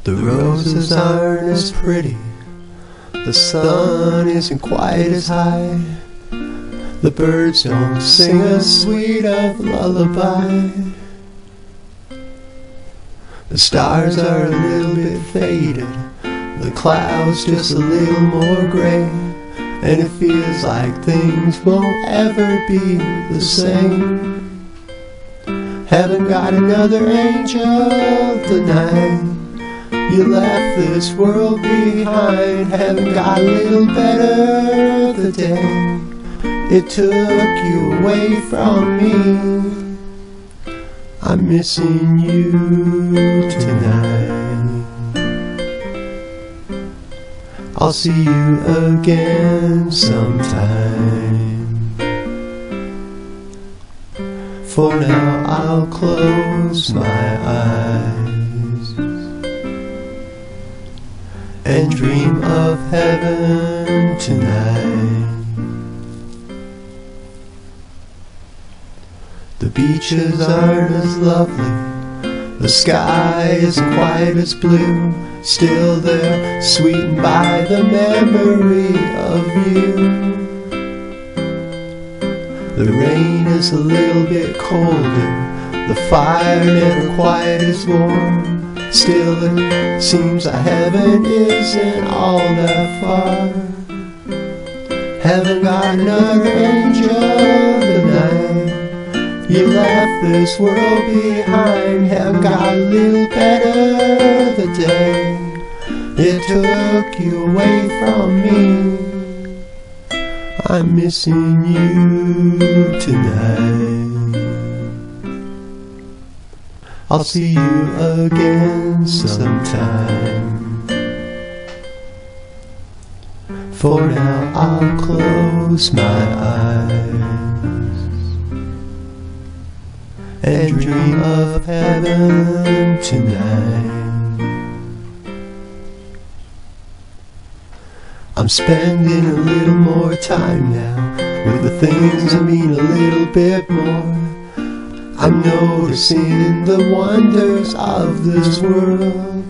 The roses aren't as pretty, the sun isn't quite as high, the birds don't sing as sweet of lullaby. The stars are a little bit faded, the clouds just a little more gray, and it feels like things won't ever be the same. Haven't got another angel tonight, you left this world behind. Haven't got a little better the day it took you away from me. I'm missing you tonight. I'll see you again sometime. For now I'll close my eyes and dream of heaven tonight. The beaches aren't as lovely, the sky isn't quite as blue, still they're sweetened by the memory of you. The rain is a little bit colder, the fire never quite as warm, still it seems like heaven isn't all that far. Haven't got another angel tonight, you left this world behind. Haven't got a little better the day it took you away from me. I'm missing you tonight. I'll see you again sometime. For now I'll close my eyes and dream of heaven tonight. I'm spending a little more time now with the things that mean a little bit more. I'm noticing the wonders of this world.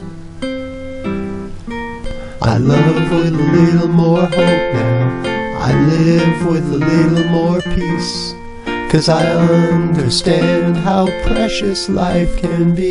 I love with a little more hope now, I live with a little more peace, 'cause I understand how precious life can be.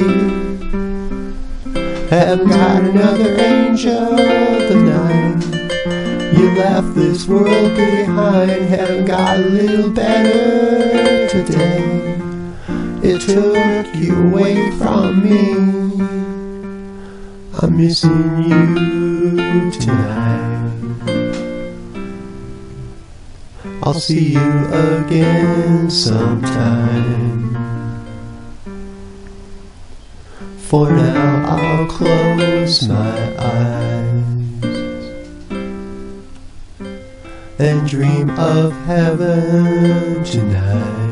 Haven't got another angel tonight, you left this world behind. Haven't got a little better today, it took you away from me. I'm missing you tonight. I'll see you again sometime. For now I'll close my eyes and dream of heaven tonight.